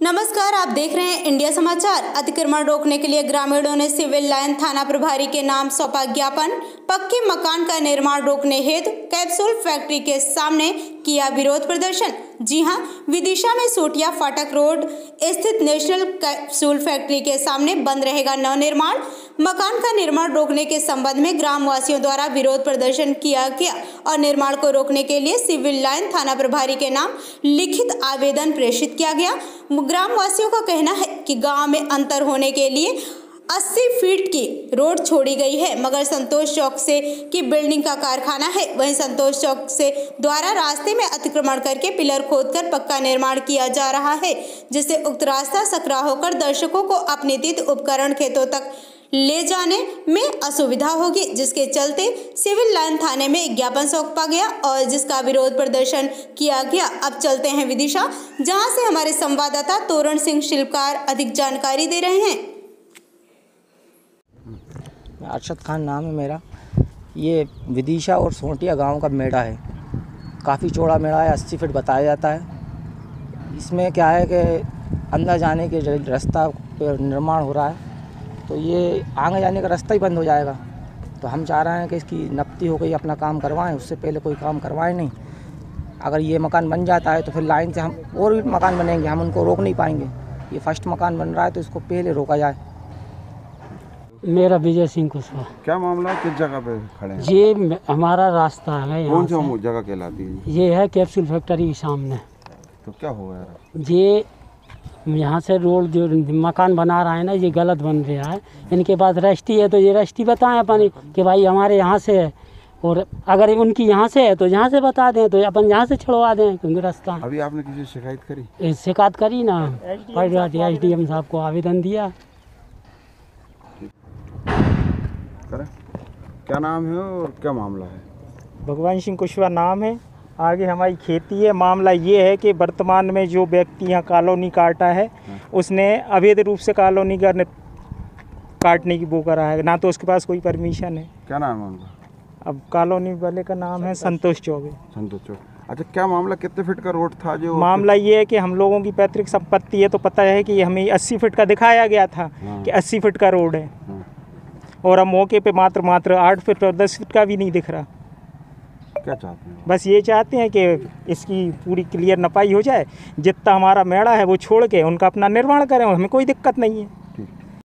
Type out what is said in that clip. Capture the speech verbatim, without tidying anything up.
नमस्कार, आप देख रहे हैं इंडिया समाचार। अतिक्रमण रोकने के लिए ग्रामीणों ने सिविल लाइन थाना प्रभारी के नाम सौंपा ज्ञापन। पक्के मकान का निर्माण रोकने हेतु कैप्सूल फैक्ट्री के सामने किया विरोध प्रदर्शन। जी हां, विदिशा में सोटिया फाटक रोड स्थित नेशनल कैप्सूल फैक्ट्री के सामने बंद रहेगा नवनिर्माण। मकान का निर्माण रोकने के संबंध में ग्राम वासियों द्वारा विरोध प्रदर्शन किया गया और निर्माण को रोकने के लिए सिविल लाइन थाना प्रभारी के नाम लिखित आवेदन प्रेषित किया गया। ग्राम वासियों का कहना है कि गांव में अंतर होने के लिए अस्सी फीट की रोड छोड़ी गई है, मगर संतोष चौक से की बिल्डिंग का कारखाना है। वहीं संतोष चौक से द्वारा रास्ते में अतिक्रमण करके पिलर खोदकर पक्का निर्माण किया जा रहा है, जिससे उक्त रास्ता सकरा होकर दर्शकों को अपने तीर्थ उपकरण खेतों तक ले जाने में असुविधा होगी, जिसके चलते सिविल लाइन थाने में ज्ञापन सौंपा गया और जिसका विरोध प्रदर्शन किया गया। अब चलते हैं विदिशा, जहां से हमारे संवाददाता तोरण सिंह शिल्पकार अधिक जानकारी दे रहे हैं। अरशद खान नाम है मेरा। ये विदिशा और सोटिया गांव का मेड़ा है। काफ़ी चौड़ा मेड़ा है, अस्सी फीट बताया जाता है। इसमें क्या है कि अंदर जाने के रास्ता पर निर्माण हो रहा है, तो ये आगे जाने का रास्ता ही बंद हो जाएगा। तो हम चाह रहे हैं कि इसकी नफ्ती हो गई, अपना काम करवाएं, उससे पहले कोई काम करवाएं नहीं। अगर ये मकान बन जाता है तो फिर लाइन से हम और भी मकान बनेंगे, हम उनको रोक नहीं पाएंगे। ये फर्स्ट मकान बन रहा है तो इसको पहले रोका जाए। मेरा विजय सिंह कुशवाहा। क्या मामला, किस जगह पे खड़े हैं? ये हमारा रास्ता है। कौन सी जगह कहलाती है? ये है कैप्सूल फैक्ट्री के सामने। तो क्या हो गया? ये यहाँ से रोड जो मकान बना रहा है ना, ये गलत बन रहा है। इनके पास रजिस्ट्री है तो ये रजिस्ट्री बताएं अपनी कि भाई हमारे यहाँ से है, और अगर उनकी यहाँ से है तो यहाँ से बता दें, तो अपन यहाँ से छुड़वा दें क्योंकि रास्ता। अभी आपने किसी शिकायत करी? शिकायत करी ना, एस डी एम साहब को आवेदन दिया। क्या नाम है और क्या मामला है? भगवान सिंह कुशवाहा नाम है। आगे हमारी खेती है। मामला ये है कि वर्तमान में जो व्यक्ति यहाँ कॉलोनी काटा है, उसने अवैध रूप से कॉलोनी का काटने की वो करा है, ना तो उसके पास कोई परमिशन है। क्या नाम है उनका? अब कॉलोनी वाले का नाम है संतोष चौक। संतोष चौक। अच्छा, क्या मामला, कितने फीट का रोड था? जो मामला ये है कि हम लोगों की पैतृक संपत्ति है, तो पता है कि हमें अस्सी फीट का दिखाया गया था कि अस्सी फीट का रोड है, और अब मौके पे मात्र मात्र आठ फीट और दस फीट का भी नहीं दिख रहा। क्या चाहते हैं? बस ये चाहते हैं कि इसकी पूरी क्लियर नपाई हो जाए, जितना हमारा मेड़ा है वो छोड़ के उनका अपना निर्माण करें, हमें कोई दिक्कत नहीं है।